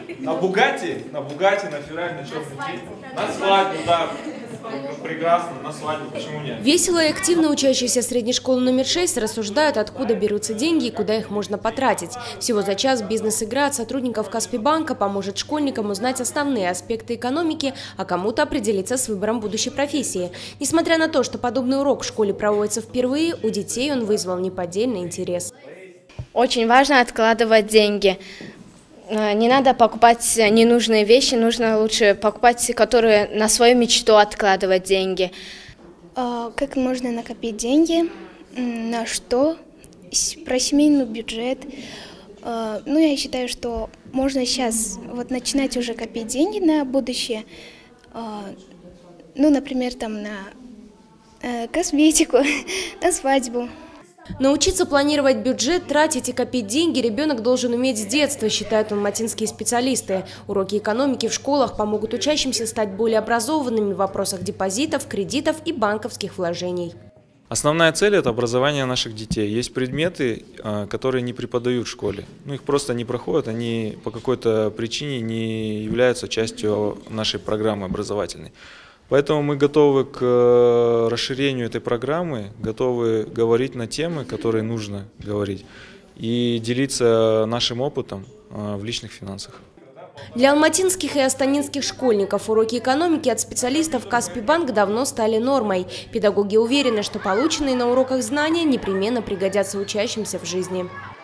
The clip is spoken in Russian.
На Бугатти, на Феррари, на чем идти? На свадьбу, да. Прекрасно, на свадьбу, почему нет? Весело и активно учащиеся средней школы номер 6 рассуждают, откуда берутся деньги и куда их можно потратить. Всего за час бизнес-игра от сотрудников Каспийбанка поможет школьникам узнать основные аспекты экономики, а кому-то определиться с выбором будущей профессии. Несмотря на то, что подобный урок в школе проводится впервые, у детей он вызвал неподдельный интерес. Очень важно откладывать деньги. Не надо покупать ненужные вещи, нужно лучше покупать, которые на свою мечту откладывать деньги. Как можно накопить деньги, на что, про семейный бюджет. Я считаю, что можно сейчас начинать уже копить деньги на будущее. Например, на косметику, на свадьбу. Научиться планировать бюджет, тратить и копить деньги ребенок должен уметь с детства, считают алматинские специалисты. Уроки экономики в школах помогут учащимся стать более образованными в вопросах депозитов, кредитов и банковских вложений. Основная цель – это образование наших детей. Есть предметы, которые не преподают в школе. Их просто не проходят, они по какой-то причине не являются частью нашей программы образовательной. Поэтому мы готовы к расширению этой программы, готовы говорить на темы, которые нужно говорить, и делиться нашим опытом в личных финансах. Для алматинских и астанинских школьников уроки экономики от специалистов Каспийбанк давно стали нормой. Педагоги уверены, что полученные на уроках знания непременно пригодятся учащимся в жизни.